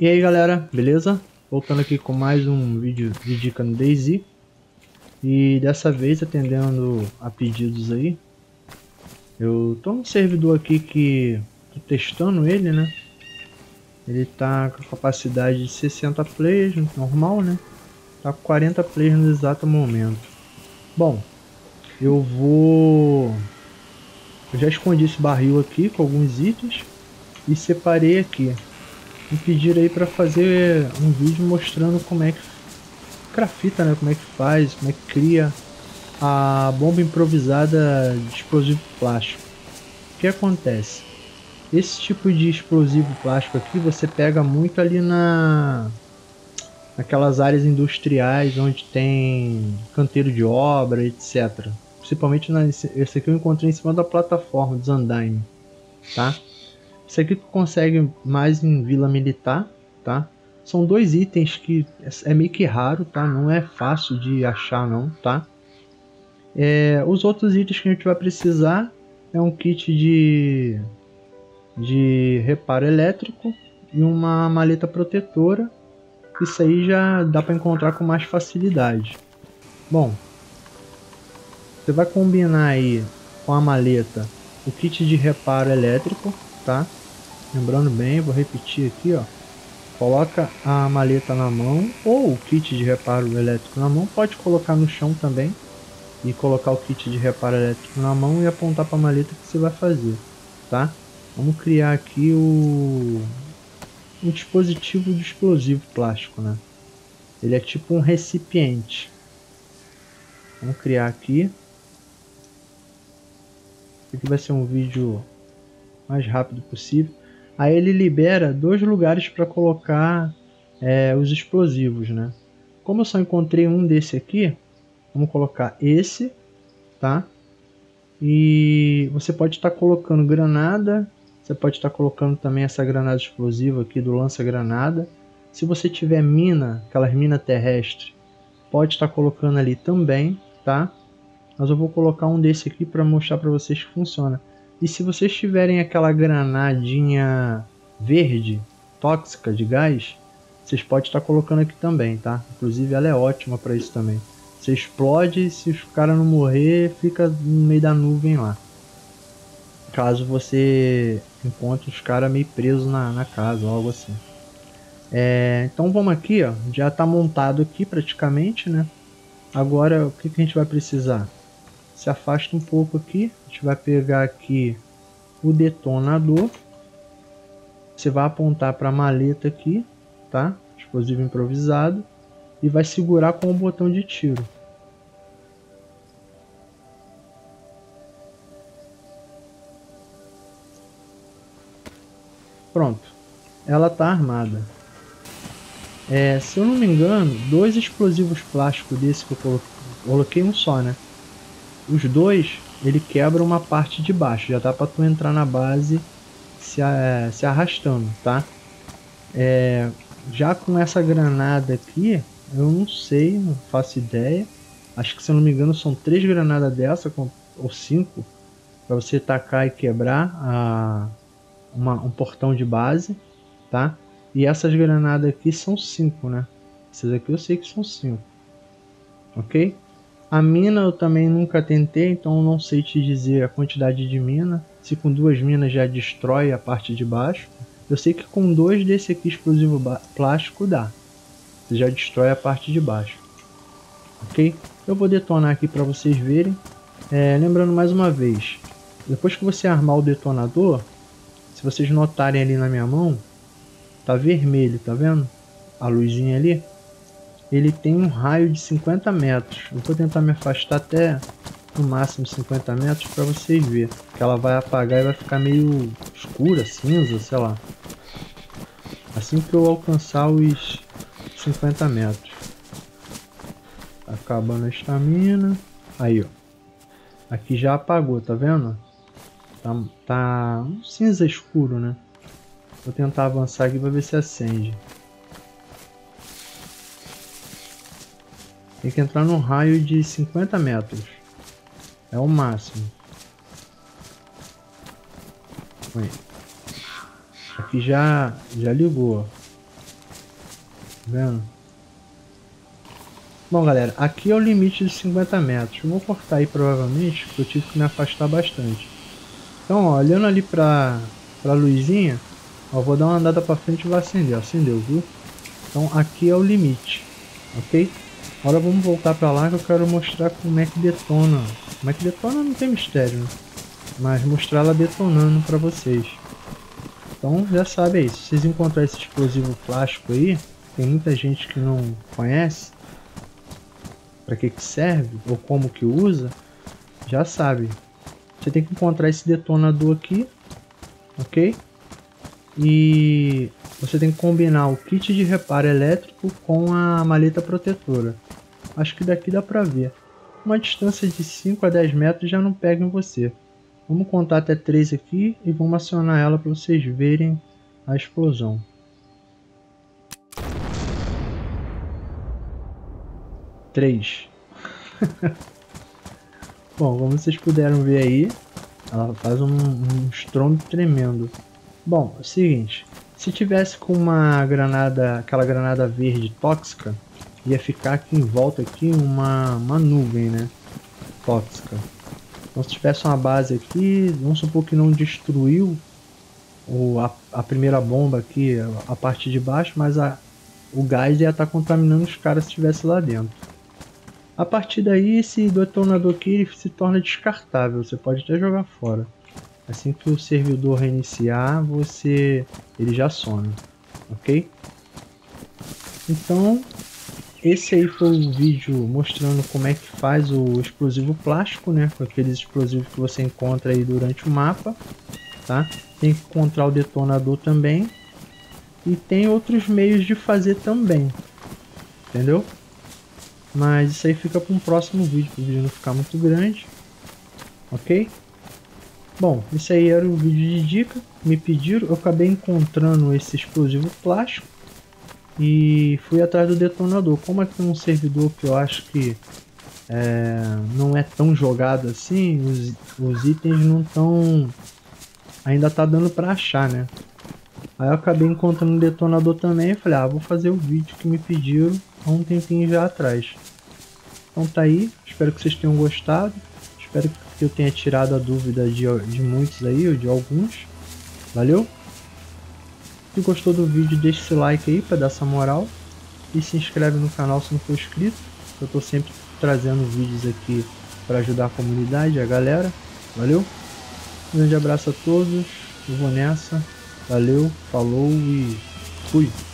E aí galera, beleza? Voltando aqui com mais um vídeo de dica no DayZ. E dessa vez atendendo a pedidos aí. Eu tô num servidor aqui que tô testando ele, né? Ele tá com capacidade de 60 players, normal, né? Tá com 40 players no exato momento. Bom, eu já escondi esse barril aqui com alguns itens e separei aqui. Me pediram aí para fazer um vídeo mostrando como é que crafta, né? Como é que faz, como é que cria a bomba improvisada de explosivo plástico. O que acontece? Esse tipo de explosivo plástico aqui você pega muito ali naquelas áreas industriais onde tem canteiro de obra, etc. Principalmente esse aqui eu encontrei em cima da plataforma dos andaime, tá? Esse aqui tu consegue mais em vila militar, tá? São dois itens que é meio que raro, tá? Não é fácil de achar não, tá? Os outros itens que a gente vai precisar é um kit de reparo elétrico e uma maleta protetora. Isso aí já dá para encontrar com mais facilidade. Bom, você vai combinar aí com a maleta o kit de reparo elétrico, tá? Lembrando bem, vou repetir aqui, ó. Coloca a maleta na mão ou o kit de reparo elétrico na mão, pode colocar no chão também e colocar o kit de reparo elétrico na mão e apontar para a maleta que você vai fazer, tá? Vamos criar aqui um dispositivo de explosivo plástico, né? Ele é tipo um recipiente. Vamos criar aqui. Esse aqui vai ser um vídeo mais rápido possível. Aí ele libera dois lugares para colocar os explosivos, né? Como eu só encontrei um desse aqui, vamos colocar esse, tá? E você pode estar colocando granada, você pode estar colocando também essa granada explosiva aqui do lança-granada. Se você tiver mina, aquelas minas terrestres, pode estar colocando ali também, tá? Mas eu vou colocar um desse aqui para mostrar para vocês que funciona. E se vocês tiverem aquela granadinha verde, tóxica de gás, vocês podem estar colocando aqui também, tá? Inclusive ela é ótima para isso também. Você explode, se os caras não morrer, fica no meio da nuvem lá. Caso você encontre os caras meio presos na casa ou algo assim. Então vamos aqui, ó. Já está montado aqui praticamente, né? Agora o que a gente vai precisar? Se afasta um pouco aqui. A gente vai pegar aqui o detonador. Você vai apontar para a maleta aqui, tá? Explosivo improvisado. E vai segurar com o botão de tiro. Pronto. Ela está armada. Se eu não me engano, dois explosivos plásticos desse que eu coloquei um só, né? Os dois, ele quebra uma parte de baixo. Já dá para tu entrar na base se arrastando, tá? Já com essa granada aqui, eu não sei, não faço ideia. Acho que, se eu não me engano, são 3 granadas dessa, ou 5, para você tacar e quebrar um portão de base, tá? E essas granadas aqui são 5, né? Essas aqui eu sei que são 5, ok? A mina eu também nunca tentei, então eu não sei te dizer a quantidade de mina. Se com 2 minas já destrói a parte de baixo. Eu sei que com 2 desse aqui explosivo plástico dá. Você já destrói a parte de baixo. Ok? Eu vou detonar aqui para vocês verem. Lembrando mais uma vez. Depois que você armar o detonador, se vocês notarem ali na minha mão, tá vermelho, tá vendo? A luzinha ali. Ele tem um raio de 50 metros. Eu vou tentar me afastar até no máximo 50 metros para vocês verem. Que ela vai apagar e vai ficar meio escura, cinza, sei lá. Assim que eu alcançar os 50 metros. Tá acabando a estamina. Aí, ó. Aqui já apagou, tá vendo? Tá um cinza escuro, né? Vou tentar avançar aqui para ver se acende. Tem que entrar num raio de 50 metros. É o máximo. Aqui já ligou. vendo? Bom, galera, aqui é o limite de 50 metros. Eu vou cortar aí provavelmente, porque eu tive que me afastar bastante. Então, ó, olhando ali pra luzinha, ó, vou dar uma andada pra frente e vai acender. Ó, acendeu, viu? Então aqui é o limite, ok? Agora vamos voltar pra lá que eu quero mostrar como é que detona. Como é que detona não tem mistério, né? Mas mostrar ela detonando pra vocês. Então já sabe aí, se vocês encontrarem esse explosivo plástico aí, tem muita gente que não conhece para que serve ou como que usa, já sabe. Você tem que encontrar esse detonador aqui, ok? E você tem que combinar o kit de reparo elétrico com a maleta protetora. Acho que daqui dá para ver. Uma distância de 5 a 10 metros já não pega em você. Vamos contar até 3 aqui e vamos acionar ela para vocês verem a explosão. 3. Bom, como vocês puderam ver aí, ela faz um estrondo tremendo. Bom, é o seguinte, se tivesse com uma granada, aquela granada verde tóxica, ia ficar aqui em volta aqui uma nuvem, né, tóxica. Então se tivesse uma base aqui, vamos supor que não destruiu a primeira bomba aqui, a parte de baixo, mas o gás ia estar contaminando os caras se estivesse lá dentro. A partir daí, esse detonador aqui ele se torna descartável, você pode até jogar fora. Assim que o servidor reiniciar, ele já some, ok? Então, esse aí foi o vídeo mostrando como é que faz o explosivo plástico, né? Com aqueles explosivos que você encontra aí durante o mapa, tá? Tem que encontrar o detonador também. E tem outros meios de fazer também, entendeu? Mas isso aí fica para um próximo vídeo, para o vídeo não ficar muito grande, ok? Bom, isso aí era o vídeo de dica, me pediram, eu acabei encontrando esse explosivo plástico e fui atrás do detonador. Como é que tem um servidor que eu acho que não é tão jogado assim, os itens não estão... ainda tá dando para achar, né? Aí eu acabei encontrando um detonador também e falei, vou fazer o vídeo que me pediram há um tempinho já atrás. Então tá aí, espero que vocês tenham gostado, espero que eu tenha tirado a dúvida de muitos aí, ou de alguns. Valeu? Se gostou do vídeo, deixa esse like aí para dar essa moral e se inscreve no canal se não for inscrito. Eu tô sempre trazendo vídeos aqui para ajudar a comunidade, a galera. Valeu? Um grande abraço a todos, eu vou nessa. Valeu, falou e fui!